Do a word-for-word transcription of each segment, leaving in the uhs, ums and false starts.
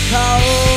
เขา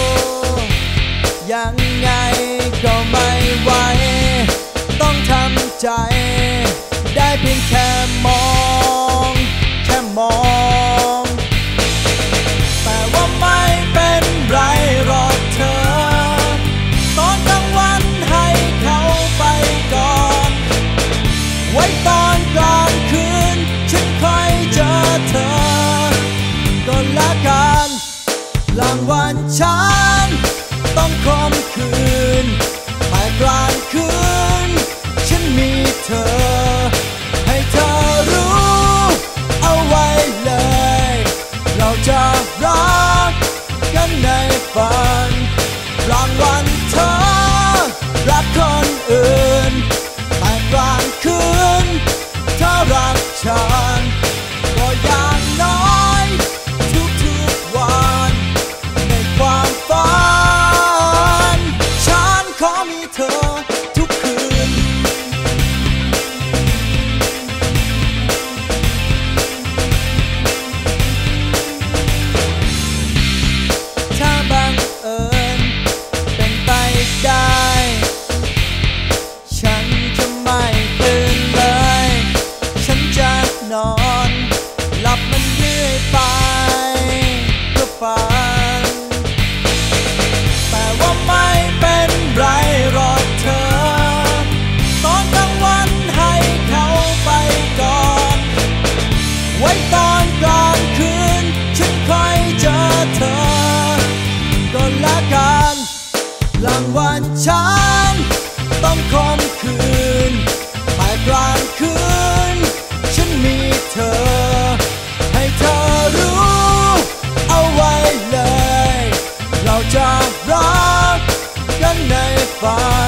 ยังไงก็ไม่ไหวต้องทำใจได้เพียงแค่มองแค่มองแต่ว่าไม่เป็นไรหรอกเธอตอนกลางวันให้เขาไปก่อนไว้ตอนกลางคืนฉันค่อยเจอเธอก็แล้วกันกลางวันฉันต้องคมคืนแต่กลางคืนฉันมีเธอให้เธอรู้เอาไว้เลยเราจะรักกันในฝันกลางวันเธอรักคนอื่นแต่กลางคืนเธอรักฉันก็อย่างน้อยทุกๆวันในความฝันฉันขอมีเธอทุกคืนถ้าบังเอิญเป็นไปได้ฉันจะไม่ตื่นเลยฉันจะนอนหลับมันเรื่อยไปเพื่อฝันแต่ว่าไม่เป็นไรหรอกเธอตอนกลางวันให้เขาไปก่อนไว้ตอนกลางคืนฉันค่อยเจอเธอก็แล้วกันกลางวันฉันต้องคมคืนแต่กลางคืนฉันมีเธอให้เธอรู้เอาไว้เลยเราจะรักกันในฝัน